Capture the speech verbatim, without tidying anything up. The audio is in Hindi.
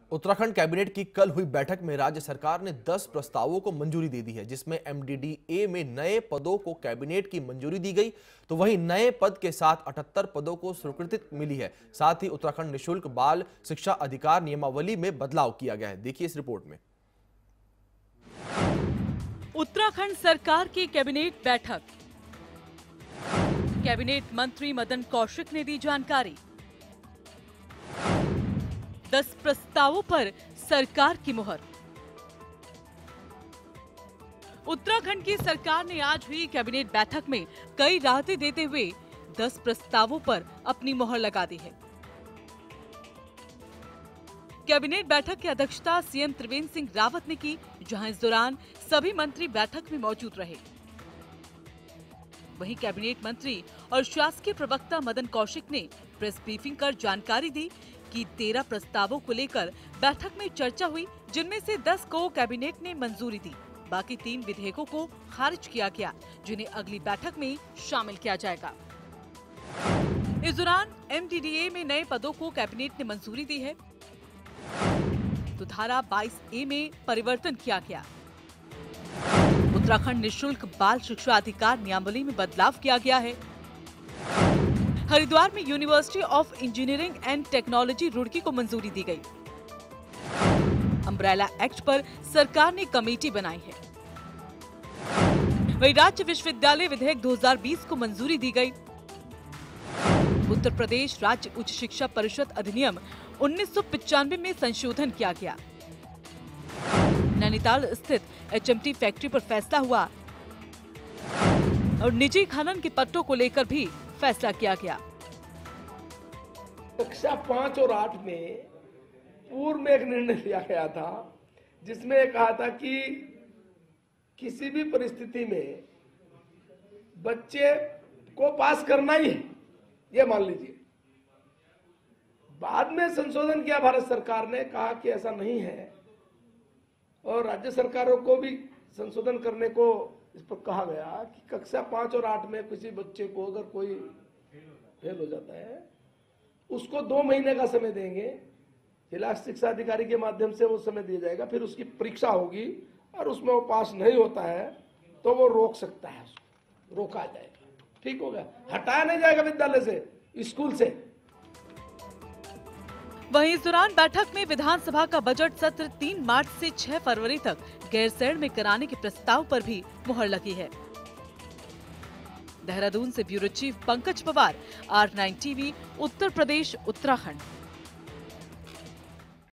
उत्तराखंड कैबिनेट की कल हुई बैठक में राज्य सरकार ने दस प्रस्तावों को मंजूरी दे दी है, जिसमें एमडीडीए में नए पदों को कैबिनेट की मंजूरी दी गई, तो वहीं नए पद के साथ अठहत्तर पदों को स्वीकृति मिली है। साथ ही उत्तराखंड निःशुल्क बाल शिक्षा अधिकार नियमावली में बदलाव किया गया है। देखिए इस रिपोर्ट में। उत्तराखंड सरकार की कैबिनेट बैठक। कैबिनेट मंत्री मदन कौशिक ने दी जानकारी। दस प्रस्तावों पर सरकार की मुहर। उत्तराखंड की सरकार ने आज हुई कैबिनेट बैठक में कई राहतें देते हुए दस प्रस्तावों पर अपनी मुहर लगा दी है। कैबिनेट बैठक की अध्यक्षता सीएम त्रिवेंद्र सिंह रावत ने की, जहां इस दौरान सभी मंत्री बैठक में मौजूद रहे। वहीं कैबिनेट मंत्री और शासकीय प्रवक्ता मदन कौशिक ने प्रेस ब्रीफिंग कर जानकारी दी कि तेरह प्रस्तावों को लेकर बैठक में चर्चा हुई, जिनमें से दस को कैबिनेट ने मंजूरी दी। बाकी तीन विधेयकों को खारिज किया गया, जिन्हें अगली बैठक में शामिल किया जाएगा। इस दौरान एमडीडीए में नए पदों को कैबिनेट ने मंजूरी दी है, तो धारा बाईस ए में परिवर्तन किया गया। उत्तराखंड निःशुल्क बाल शिक्षा अधिकार नियमावली में बदलाव किया गया है। हरिद्वार में university of engineering and technology Roorkee को मंजूरी दी गई। अम्ब्रेला एक्ट पर सरकार ने कमेटी बनाई है। वहीं राज्य विश्वविद्यालय विधेयक दो हज़ार बीस को मंजूरी दी गई। उत्तर प्रदेश राज्य उच्च शिक्षा परिषद अधिनियम उन्नीस सौ पचानवे में संशोधन किया गया। नैनीताल स्थित एचएमटी फैक्ट्री पर फैसला हुआ और निजी खनन के पट्टों को लेकर भी फैसला किया गया। कक्षा पांच और आठ में पूर्व में एक निर्णय लिया गया था, जिसमें कहा था कि किसी भी परिस्थिति में बच्चे को पास करना ही है, ये मान लीजिए। बाद में संशोधन किया भारत सरकार ने, कहा कि ऐसा नहीं है, और राज्य सरकारों को भी संशोधन करने को इस पर कहा गया कि कक्षा पांच और आठ में किसी बच्चे को अगर कोई फेल हो जाता है, उसको दो महीने का समय देंगे, जिला शिक्षा अधिकारी के माध्यम से वो समय दिया जाएगा। फिर उसकी परीक्षा होगी और उसमें वो पास नहीं होता है तो वो रोक सकता है, रोका जाएगा। ठीक हो गया, हटाया नहीं जाएगा विद्यालय से, स्कूल से। वहीं इस दौरान बैठक में विधानसभा का बजट सत्र तीन मार्च से छह फरवरी तक गैरसैंण में कराने के प्रस्ताव पर भी मुहर लगी है। देहरादून से bureau chief Pankaj Pawar, R nine TV, Uttar Pradesh, Uttarakhand.